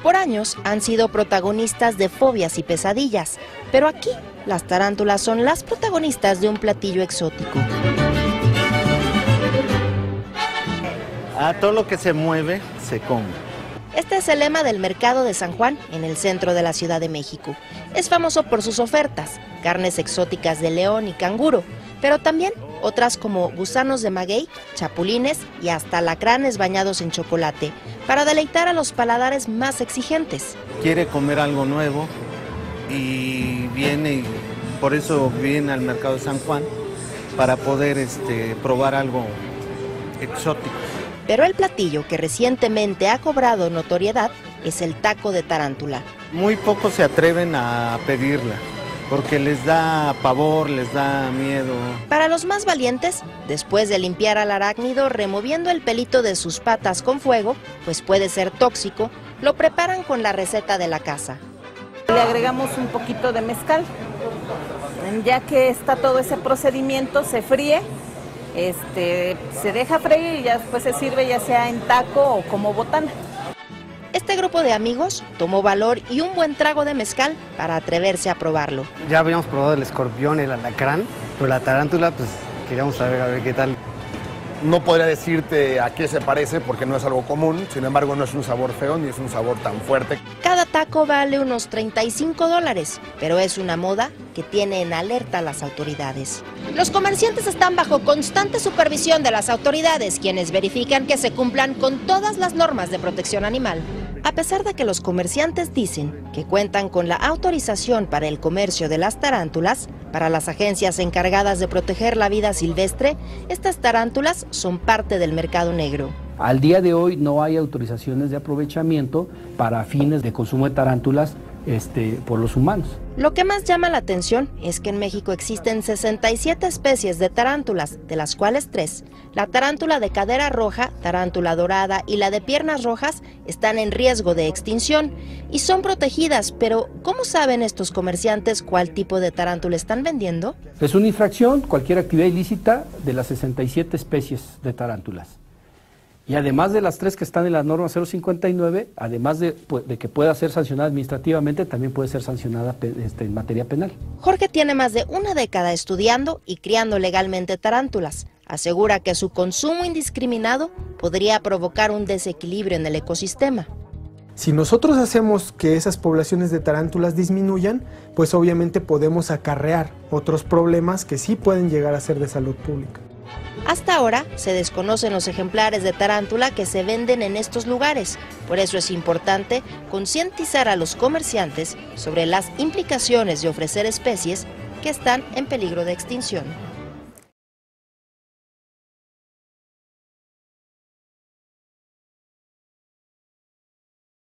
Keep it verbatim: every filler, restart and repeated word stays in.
Por años han sido protagonistas de fobias y pesadillas, pero aquí las tarántulas son las protagonistas de un platillo exótico. A todo lo que se mueve, se come. Este es el lema del mercado de San Juan, en el centro de la Ciudad de México. Es famoso por sus ofertas, carnes exóticas de león y canguro, pero también otras como gusanos de maguey, chapulines y hasta alacranes bañados en chocolate, para deleitar a los paladares más exigentes. Quiere comer algo nuevo y viene, y por eso viene al mercado de San Juan, para poder este, probar algo exótico. Pero el platillo que recientemente ha cobrado notoriedad es el taco de tarántula. Muy pocos se atreven a pedirla, porque les da pavor, les da miedo. Para los más valientes, después de limpiar al arácnido removiendo el pelito de sus patas con fuego, pues puede ser tóxico, lo preparan con la receta de la casa. Le agregamos un poquito de mezcal, ya que está todo ese procedimiento, se fríe, este, se deja freír y ya después se sirve ya sea en taco o como botana. Este grupo de amigos tomó valor y un buen trago de mezcal para atreverse a probarlo. Ya habíamos probado el escorpión, el alacrán, pero la tarántula, pues queríamos saber a ver qué tal. No podría decirte a qué se parece porque no es algo común, sin embargo no es un sabor feo ni es un sabor tan fuerte. Cada taco vale unos treinta y cinco dólares, pero es una moda que tiene en alerta a las autoridades. Los comerciantes están bajo constante supervisión de las autoridades, quienes verifican que se cumplan con todas las normas de protección animal. A pesar de que los comerciantes dicen que cuentan con la autorización para el comercio de las tarántulas, para las agencias encargadas de proteger la vida silvestre, estas tarántulas son parte del mercado negro. Al día de hoy no hay autorizaciones de aprovechamiento para fines de consumo de tarántulas este, por los humanos. Lo que más llama la atención es que en México existen sesenta y siete especies de tarántulas, de las cuales tres, la tarántula de cadera roja, tarántula dorada y la de piernas rojas, están en riesgo de extinción y son protegidas, pero ¿cómo saben estos comerciantes cuál tipo de tarántula están vendiendo? Es una infracción, cualquier actividad ilícita de las sesenta y siete especies de tarántulas. Y además de las tres que están en la norma cero cincuenta y nueve, además de, de que pueda ser sancionada administrativamente, también puede ser sancionada este, en materia penal. Jorge tiene más de una década estudiando y criando legalmente tarántulas. Asegura que su consumo indiscriminado podría provocar un desequilibrio en el ecosistema. Si nosotros hacemos que esas poblaciones de tarántulas disminuyan, pues obviamente podemos acarrear otros problemas que sí pueden llegar a ser de salud pública. Hasta ahora se desconocen los ejemplares de tarántula que se venden en estos lugares, por eso es importante concientizar a los comerciantes sobre las implicaciones de ofrecer especies que están en peligro de extinción.